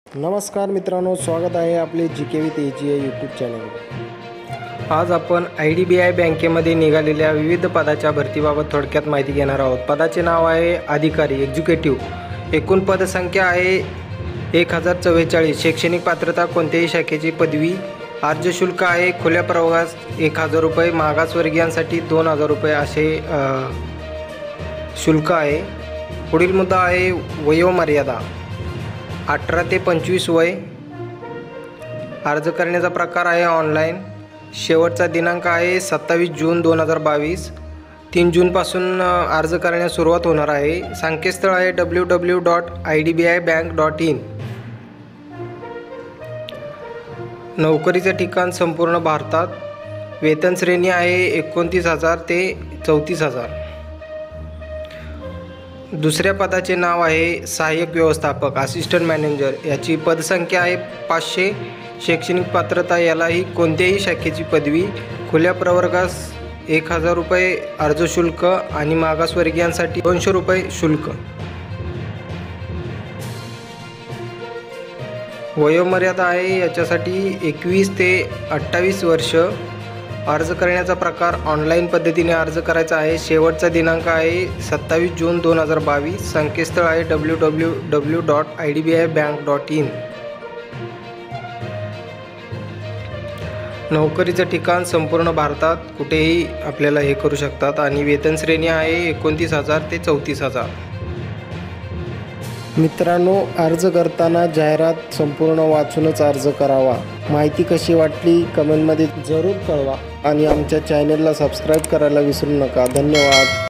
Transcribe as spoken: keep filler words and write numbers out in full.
नमस्कार मित्रांनो, स्वागत आहे आपले G K with A G I YouTube channel. आज आपण आय डी बी आय बँकेमध्ये निघालेल्या विविध पदाच्या भरतीबाबत थोडक्यात माहिती घेणार आहोत। पदाचे नाव आहे अधिकारी एक्झिक्युटिव्ह। एकूण पदसंख्या आहे एक हजार चव्वेचाळीस। शैक्षणिक पात्रता कोणत्याही शाखेची पदवी। अर्ज शुल्क आहे खुल्या प्रवर्गास एक हजार रुपये, मागासवर्गीयांसाठी दोन हजार रुपये असे शुल्क आहे। पुढील मुद्दा आहे वयोमर्यादा अठरा ते पंचवीस वय। अर्ज करण्याचा प्रकार आहे ऑनलाईन। शेवटचा दिनांक आहे सत्तावीस जून दोन हजार बावीस। तीन जूनपासून अर्ज करण्यास सुरुवात होणार आहे। संकेतस्थळ आहे W W dot I D B I bank dot in. नोकरीचे ठिकाण संपूर्ण भारतात। वेतन श्रेणी आहे एकोणतीस हजार ते चौतीस हजार। दुसऱ्या पदाचे नाव आहे सहाय्यक व्यवस्थापक असिस्टंट मॅनेजर। याची पदसंख्या आहे पाचशे। शैक्षणिक पात्रता यालाही कोणत्याही शाखेची पदवी। खुल्या प्रवर्गास एक हजार रुपये अर्ज शुल्क आणि मागासवर्गीयांसाठी दोनशे रुपये शुल्क। वयोमर्यादा आहे याच्यासाठी एकवीस ते अठ्ठावीस वर्ष। अर्ज करण्याचा प्रकार ऑनलाईन पद्धतीने अर्ज करायचा आहे। शेवटचा दिनांक आहे सत्तावीस जून दोन हजार बावीस। संकेतस्थळ आहे W W W dot I D B I bank dot in. नोकरीचं ठिकाण संपूर्ण भारतात कुठेही आपल्याला हे करू शकतात आणि वेतन श्रेणी आहे एकोणतीस हजार ते चौतीस हजार। मित्रांनो, अर्ज करताना जाहिरात संपूर्ण वाचूनच अर्ज करावा। माहिती कशी वाटली कमेंटमध्ये जरूर कळवा आणि आमच्या चॅनलला सबस्क्राईब करायला विसरू नका। धन्यवाद।